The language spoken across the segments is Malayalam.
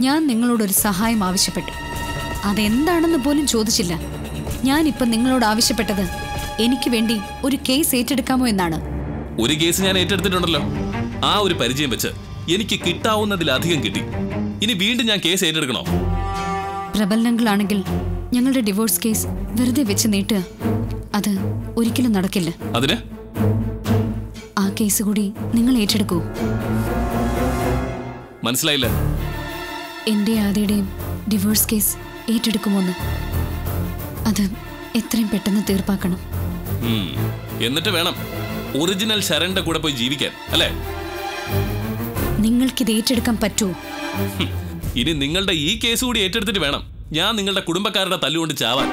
ഞാൻ നിങ്ങളോടൊരു സഹായം ആവശ്യപ്പെട്ടു. അതെന്താണെന്ന് പോലും ചോദിച്ചില്ല. ഞാനിപ്പം നിങ്ങളോട് ആവശ്യപ്പെട്ടത് എനിക്ക് വേണ്ടി ഒരു കേസ് ഏറ്റെടുക്കാമോ എന്നാണ്. ഒരു കേസ് ഞാൻ ഏറ്റെടുത്തിട്ടുണ്ടല്ലോ. ആ ഒരു പരിചയം വെച്ച് എനിക്ക് കിട്ടാവുന്നതിലധികം കിട്ടി. ഇനി വീണ്ടും ഞാൻ കേസ് ഏറ്റെടുക്കണോ? പ്രബലങ്ങളാണെങ്കിൽ ഞങ്ങളുടെ ഡിവോഴ്സ് കേസ് വെറുതെ വെച്ച് നീട്ടുക, അത് ഒരിക്കലും നടക്കില്ല. അതിന് ആ കേസ് കൂടി നിങ്ങൾ ഏറ്റെടുക്കൂ. മനസ്സിലായില്ല. എന്റെ ആദ്യയുടെയും ഡിവോഴ്സ് കേസ് ഏറ്റെടുക്കുമോന്ന്? അത് എത്രയും പെട്ടെന്ന് തീർപ്പാക്കണം. എന്നിട്ട് വേണം ഒറിജിനൽ ശരണിന്റെ കൂടെ പോയി ജീവിക്കാൻ, അല്ലേ? നിങ്ങൾക്കിത് ഏറ്റെടുക്കാൻ പറ്റുമോ? ഇനി നിങ്ങളുടെ ഈ കേസ് കൂടി ഏറ്റെടുത്തിട്ട് വേണം ഞാൻ നിങ്ങളുടെ കുടുംബക്കാരുടെ തല്ലുകൊണ്ട് ചാവാൻ.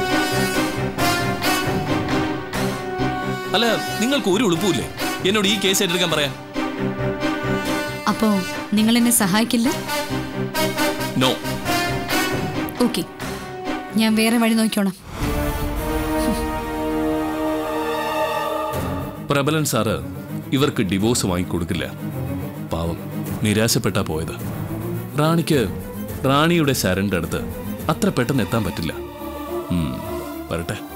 അല്ല, നിങ്ങൾക്ക് ഒരു ഉളുപ്പുമില്ലേ എന്നോട് ഈ കേസ് ഏറ്റെടുക്കാൻ പറയാൻ? അപ്പോ നിങ്ങൾ എന്നെ സഹായിക്കില്ല? നോ. ഓക്കെ, ഞാൻ വേറെ വഴി നോക്കിക്കോളാം. പ്രബലൻ സാറ് ഇവർക്ക് ഡിവോഴ്സ് വാങ്ങിക്കൊടുക്കില്ല. പാവം, നിരാശപ്പെട്ടാ പോയത്. റാണിക്ക് റാണിയുടെ ശരണിന്റെ അടുത്ത് അത്ര പെട്ടെന്ന് എത്താൻ പറ്റില്ല. വരട്ടെ.